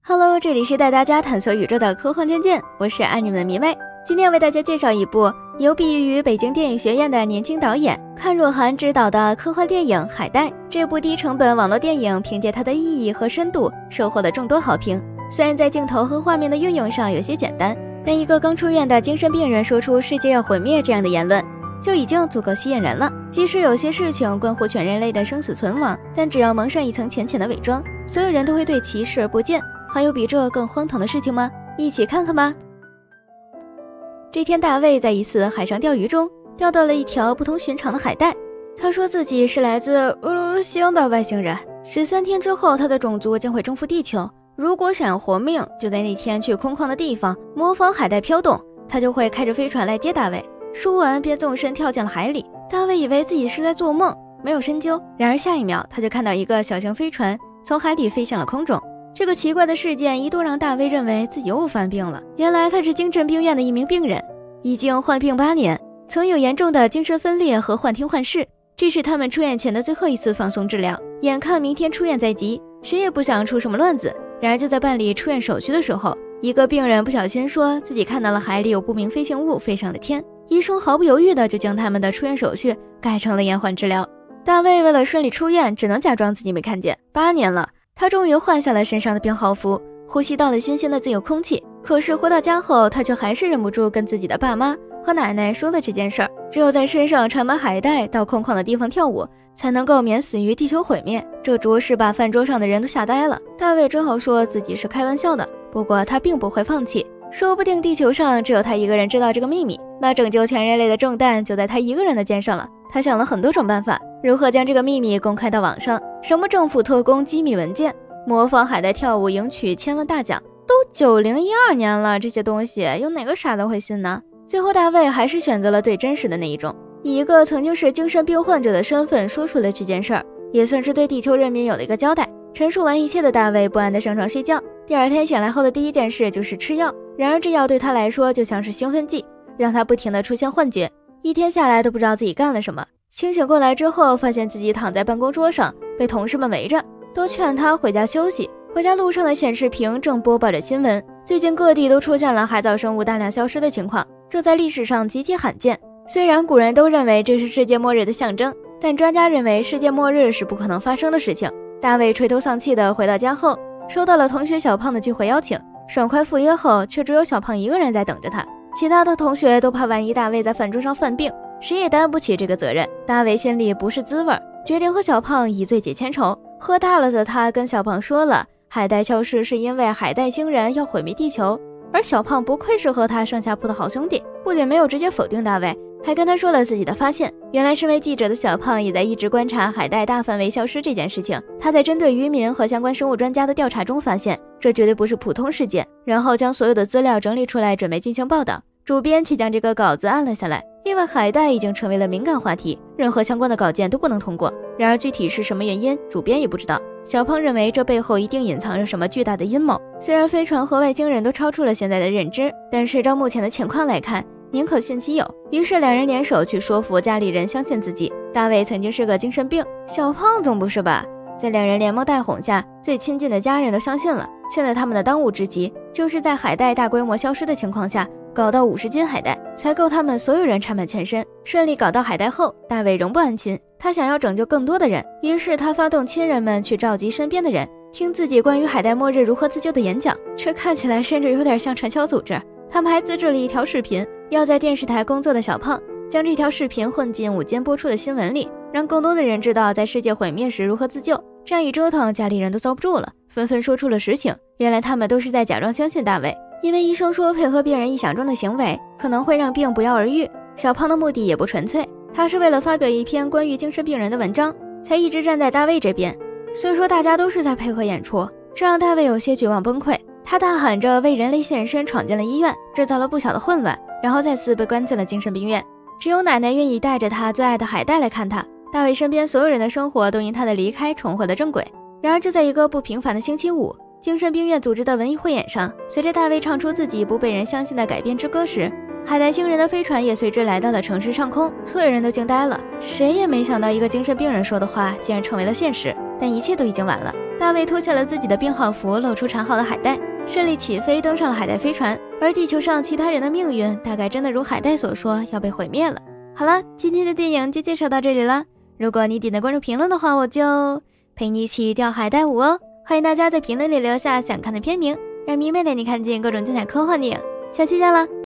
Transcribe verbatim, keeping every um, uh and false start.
Hello， 这里是带大家探索宇宙的科幻战舰，我是爱你们的迷妹。今天为大家介绍一部由毕业于北京电影学院的年轻导演阚若涵执导的科幻电影《海带》。这部低成本网络电影凭借它的意义和深度，收获了众多好评。虽然在镜头和画面的运用上有些简单，但一个刚出院的精神病人说出世界要毁灭这样的言论，就已经足够吸引人了。即使有些事情关乎全人类的生死存亡，但只要蒙上一层浅浅的伪装，所有人都会对其视而不见。还有比这更荒唐的事情吗？一起看看吧。这天，大卫在一次海上钓鱼中钓到了一条不同寻常的海带。他说自己是来自俄罗斯的外星人，十三天之后他的种族将会征服地球。如果想要活命，就在那天去空旷的地方模仿海带飘动，他就会开着飞船来接大卫。说完便纵身跳进了海里。大卫以为自己是在做梦，没有深究。然而下一秒他就看到一个小型飞船从海里飞向了空中。这个奇怪的事件一度让大卫认为自己又犯病了。原来他是精神病院的一名病人，已经患病八年，曾有严重的精神分裂和幻听幻视。这是他们出院前的最后一次放松治疗，眼看明天出院在即，谁也不想出什么乱子。然而就在办理出院手续的时候，一个病人不小心说自己看到了海里有不明飞行物飞上了天，医生毫不犹豫的就将他们的出院手续改成了延缓治疗。大卫为了顺利出院，只能假装自己没看见。八年了，他终于换下了身上的病号服，呼吸到了新鲜的自由空气。可是回到家后，他却还是忍不住跟自己的爸妈和奶奶说了这件事儿。只有在身上缠满海带，到空旷的地方跳舞，才能够免死于地球毁灭。这着实把饭桌上的人都吓呆了。大卫只好说自己是开玩笑的，不过他并不会放弃。说不定地球上只有他一个人知道这个秘密，那拯救全人类的重担就在他一个人的肩上了。他想了很多种办法，如何将这个秘密公开到网上，什么政府特工机密文件，模仿海带跳舞赢取千万大奖，都九零一二年了，这些东西有哪个傻子会信呢？最后大卫还是选择了最真实的那一种，以一个曾经是精神病患者的身份说出了这件事儿，也算是对地球人民有了一个交代。陈述完一切的大卫不安地上床睡觉，第二天醒来后的第一件事就是吃药。然而这药对他来说就像是兴奋剂，让他不停地出现幻觉，一天下来都不知道自己干了什么。清醒过来之后，发现自己躺在办公桌上，被同事们围着，都劝他回家休息。回家路上的显示屏正播报着新闻，最近各地都出现了海藻生物大量消失的情况，这在历史上极其罕见。虽然古人都认为这是世界末日的象征，但专家认为世界末日是不可能发生的事情。大卫垂头丧气地回到家后，收到了同学小胖的聚会邀请，爽快赴约后，却只有小胖一个人在等着他。其他的同学都怕万一大卫在饭桌上犯病，谁也担不起这个责任。大卫心里不是滋味，决定和小胖以罪解千仇。喝大了的他跟小胖说了海带消失是因为海带星人要毁灭地球，而小胖不愧是和他上下铺的好兄弟，不仅没有直接否定大卫，还跟他说了自己的发现。原来身为记者的小胖也在一直观察海带大范围消失这件事情。他在针对渔民和相关生物专家的调查中发现，这绝对不是普通事件，然后将所有的资料整理出来准备进行报道。主编却将这个稿子按了下来，因为海带已经成为了敏感话题，任何相关的稿件都不能通过。然而具体是什么原因，主编也不知道。小胖认为这背后一定隐藏着什么巨大的阴谋。虽然飞船和外星人都超出了现在的认知，但是照目前的情况来看，宁可信其有。于是两人联手去说服家里人相信自己。大卫曾经是个精神病，小胖总不是吧？在两人连蒙带哄下，最亲近的家人都相信了。现在他们的当务之急就是在海带大规模消失的情况下搞到五十斤海带，才够他们所有人缠满全身。顺利搞到海带后，大卫仍不安心，他想要拯救更多的人，于是他发动亲人们去召集身边的人，听自己关于海带末日如何自救的演讲，却看起来甚至有点像传销组织。他们还自制了一条视频，要在电视台工作的小胖将这条视频混进午间播出的新闻里，让更多的人知道在世界毁灭时如何自救。这样一折腾，家里人都遭不住了，纷纷说出了实情。原来他们都是在假装相信大卫，因为医生说配合病人臆想中的行为可能会让病不药而愈。小胖的目的也不纯粹，他是为了发表一篇关于精神病人的文章，才一直站在大卫这边。虽说大家都是在配合演出，这让大卫有些绝望崩溃。他大喊着为人类献身，闯进了医院，制造了不小的混乱，然后再次被关进了精神病院。只有奶奶愿意带着他最爱的海带来看他。大卫身边所有人的生活都因他的离开重回了正轨。然而就在一个不平凡的星期五，精神病院组织的文艺汇演上，随着大卫唱出自己不被人相信的改编之歌时，海带星人的飞船也随之来到了城市上空。所有人都惊呆了，谁也没想到一个精神病人说的话竟然成为了现实。 但一切都已经晚了。大卫脱下了自己的病号服，露出缠好的海带，顺利起飞，登上了海带飞船。而地球上其他人的命运，大概真的如海带所说，要被毁灭了。好了，今天的电影就介绍到这里了。如果你点赞关注评论的话，我就陪你一起钓海带舞哦。欢迎大家在评论里留下想看的片名，让迷妹带你看见各种精彩科幻电影。下期见了。